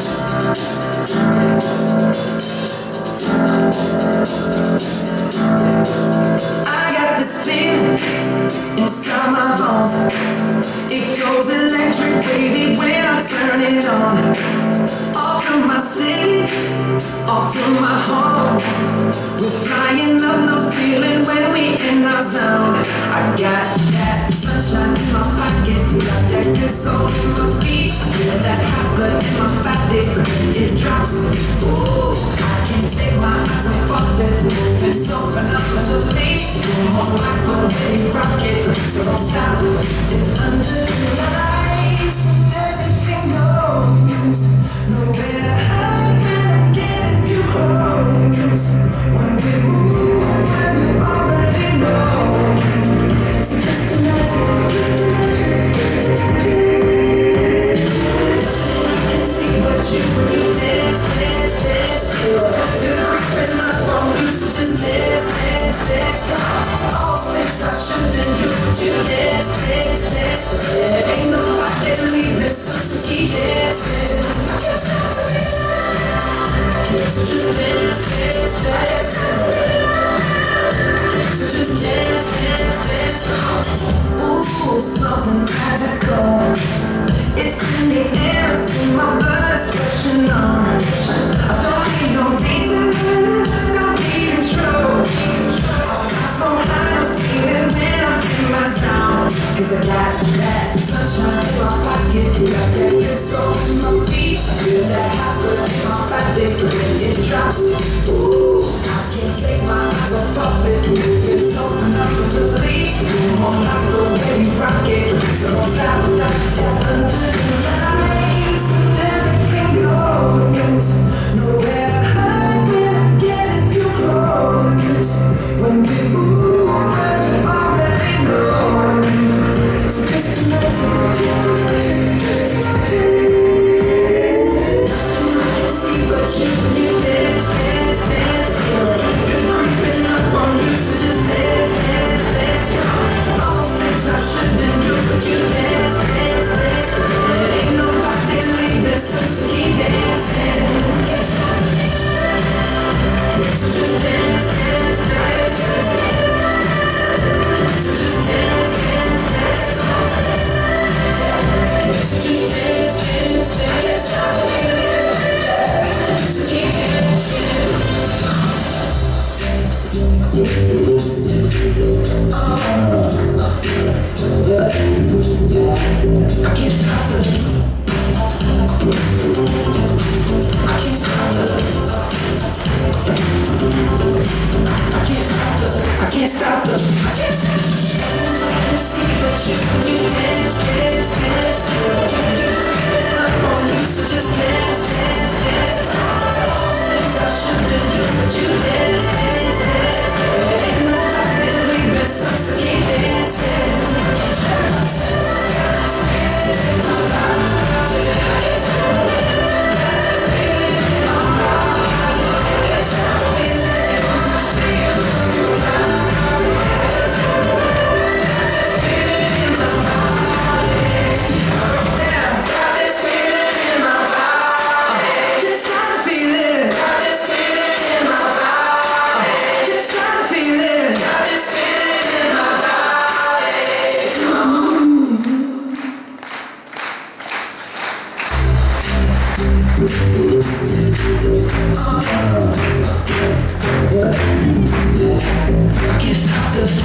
I got this feeling inside my bones. It goes electric wavy when I turn it on. Off from my city, off from my home. We're flying up, no ceiling when we in our zone. I got that sunshine in my pocket, got that good soul in my feet. I feel that hot blood in my body, it drops. Ooh, I can't take my eyes off it, moving so phenomenally. You're more like the way you rock it, so don't stop. It's under the lights, everything goes. Nowhere to hide when I'm getting you close. When we move, well, you already know. So just imagine, I can see what you dance, dance, dance. You're creeping up on you, so just dance, dance, dance. All things I shouldn't do, but you dance, dance, dance. There ain't nobody leaving, so keep dancing. So just dance, dance, dance. So just dance, dance, dance. Ooh, it's something magical. It's in the air, it's in my blood, it's rushing on. I don't need no reason, don't need control. I fly so high, I'm stealing when I'm in my zone. Cause I got that sunshine in my pocket, got that good soul in my feet. I feel that hot blood in my body when it drops. Ooh, I can't take my eyes off it, moving so phenomenally. You're more like the way you rock it, so don't stop. Under the lights, everything goes. Nowhere to hide when I'm getting you close. When we move, well, you already know. So just imagine, I can see what you dance, dance, dance. You're creeping up on you, so just dance, dance, dance. All things I shouldn't do, but you dance, dance, dance. There ain't nobody leaving, so keep dancing. So just dance, dance, dance. So just dance, dance, dance. So just dance, dance, dance. So keep dancing. I can't stop it. I can't stop it. I can't stop it. I can't stop it. I can't stop it. I can see what you dance, dance, dance. You're creeping up on you, so just dance, dance, dance. All things I shouldn't do, but you dance, dance, dance. There ain't nobody leaving, so keep dancing. I can't stop this.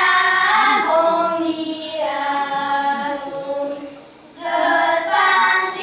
Zöld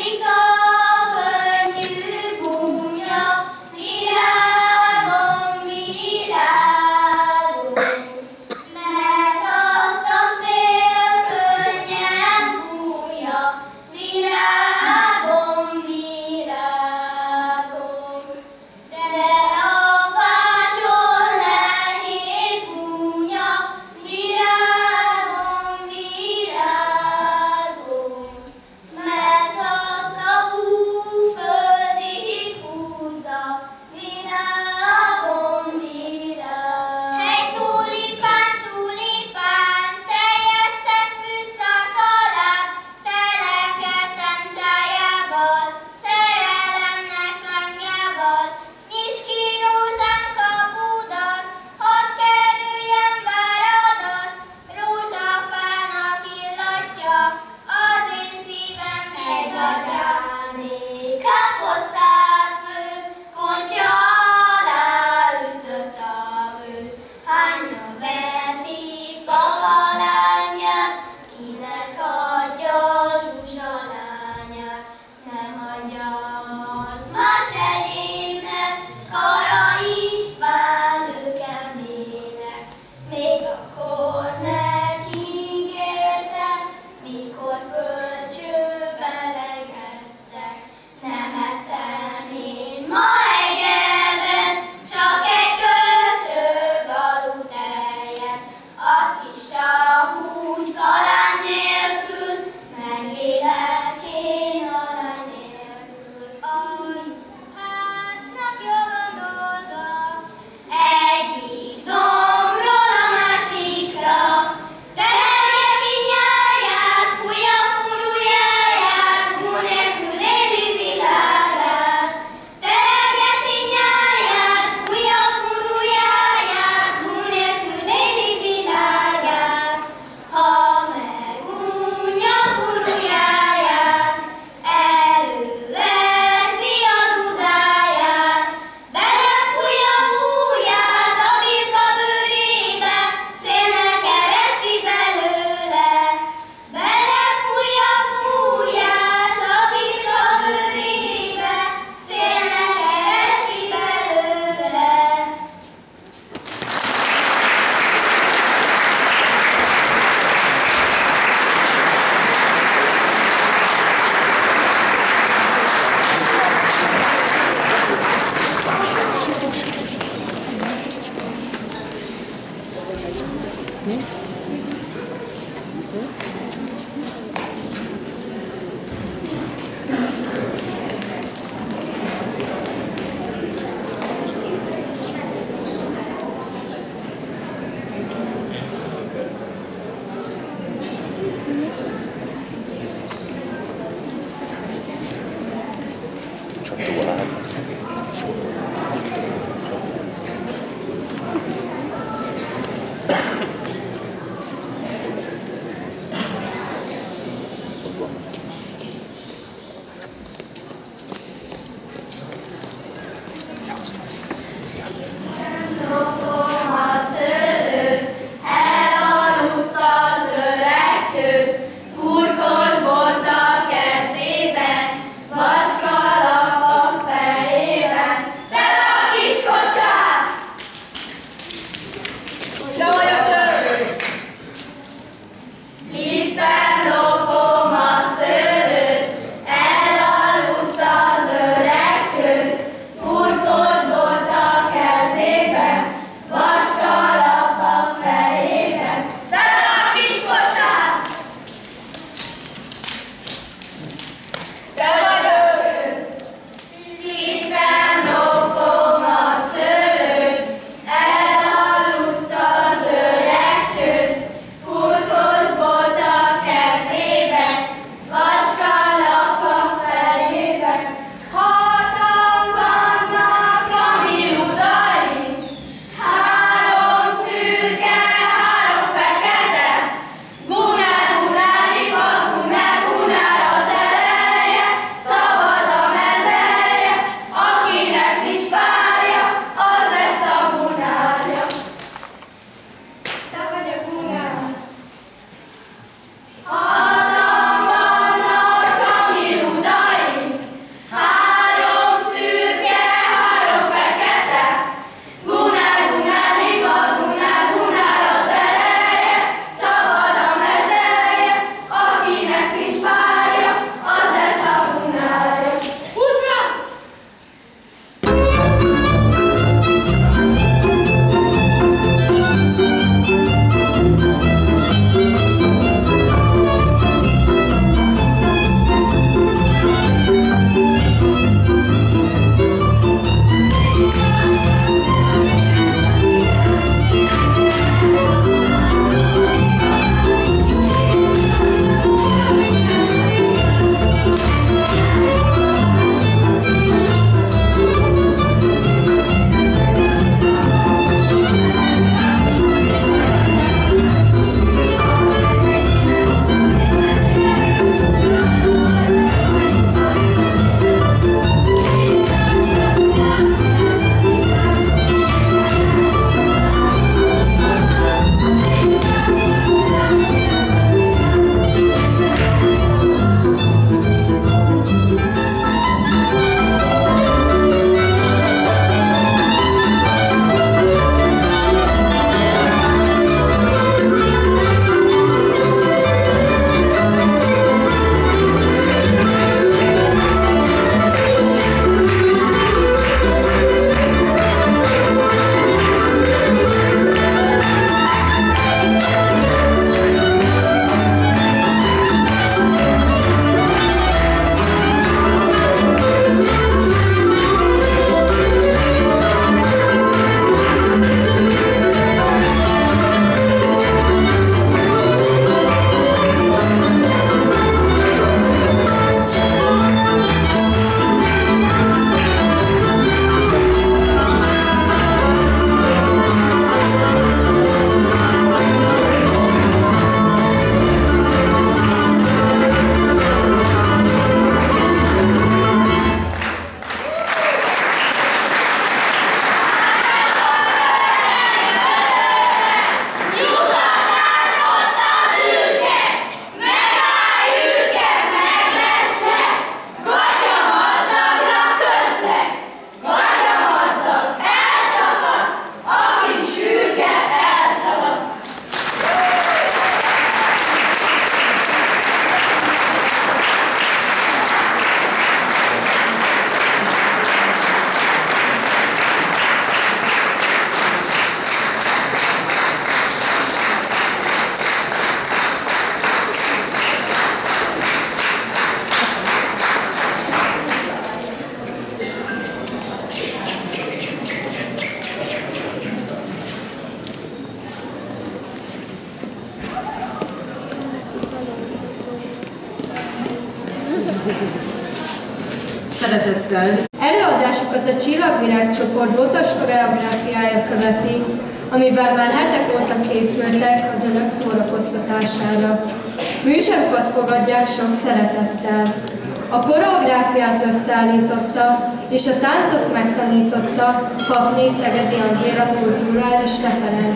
szeretettel. Előadásokat a Csillagvirág csoport botos koreográfiája követi, amivel már hetek óta készültek az önök szórakoztatására. Műsorokat fogadják sok szeretettel. A koreográfiát összeállította és a táncot megtanította Papné Szegedi Angéla kulturális referens.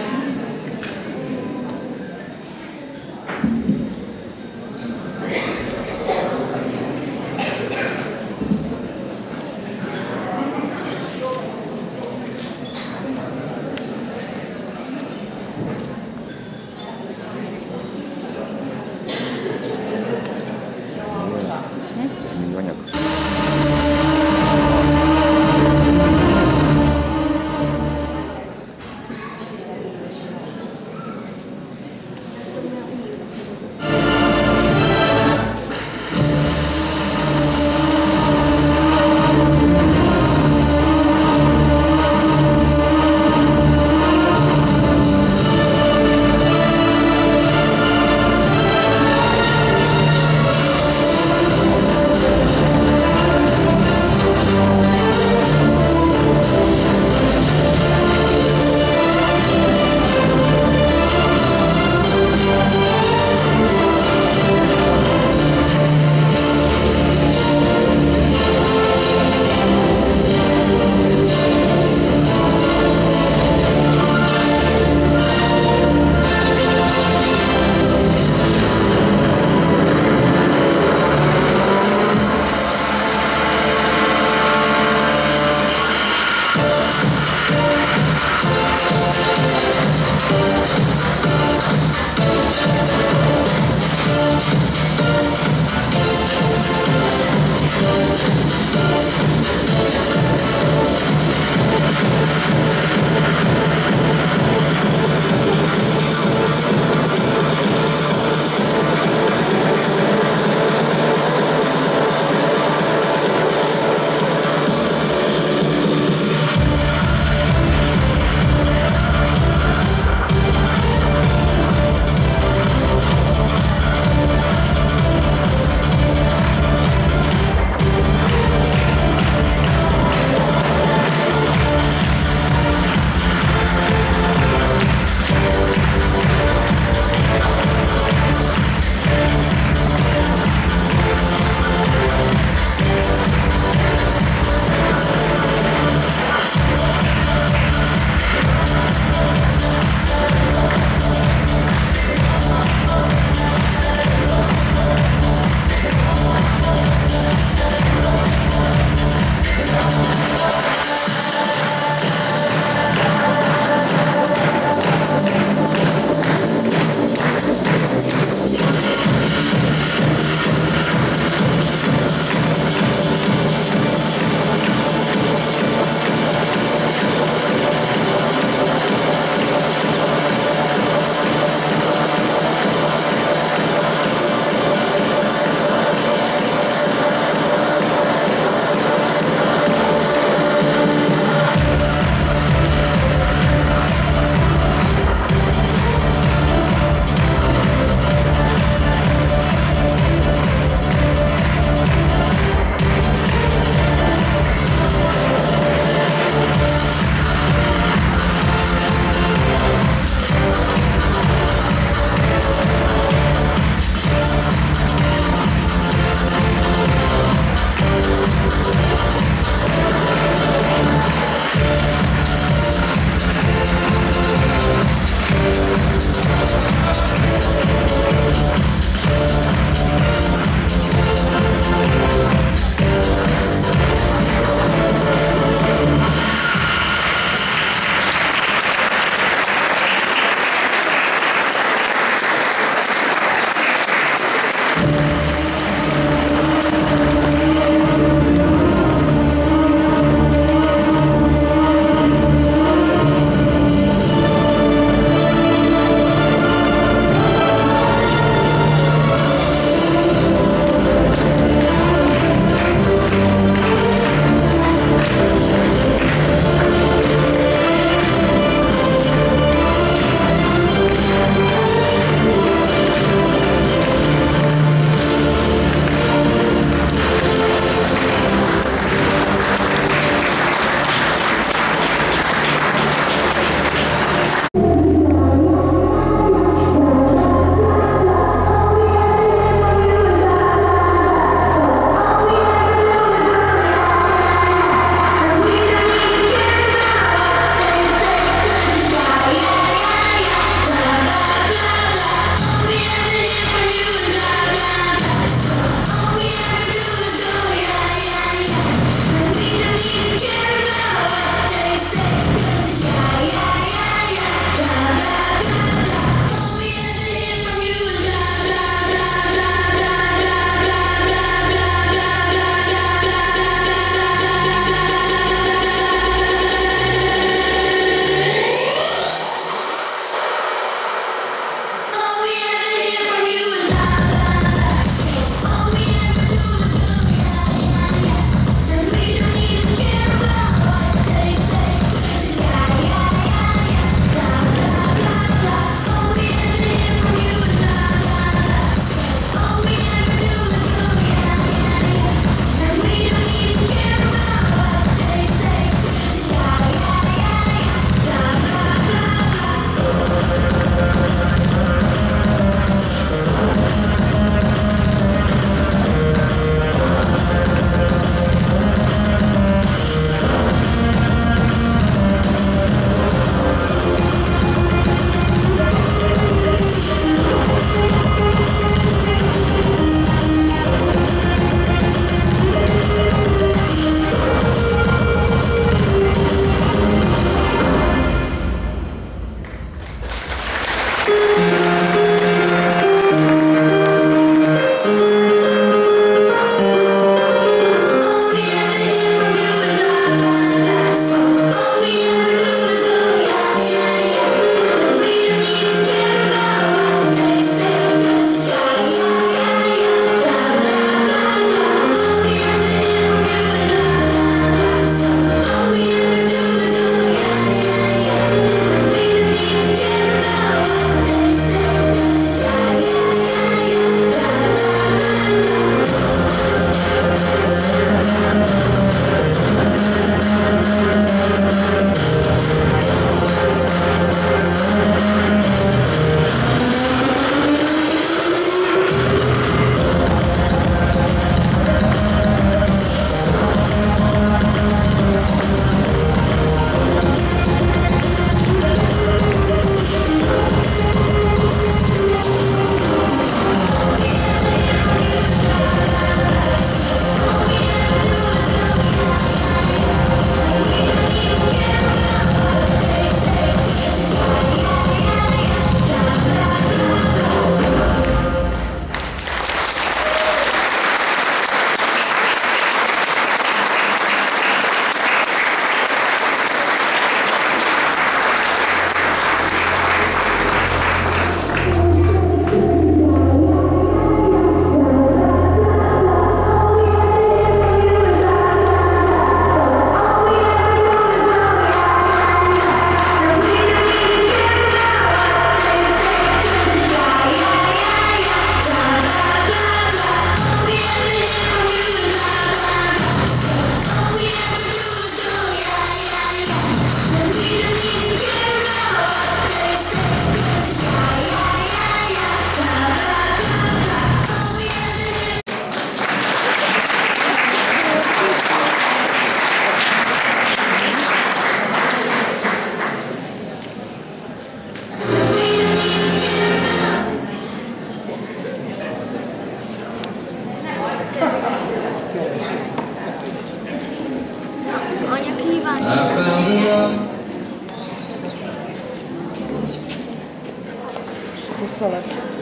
szólok.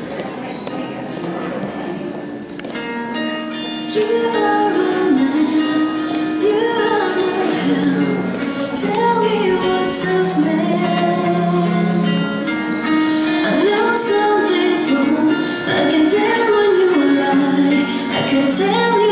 You are my man, you are my help. Tell me what's happening. I know something's wrong. I can tell when you lie. I can tell you.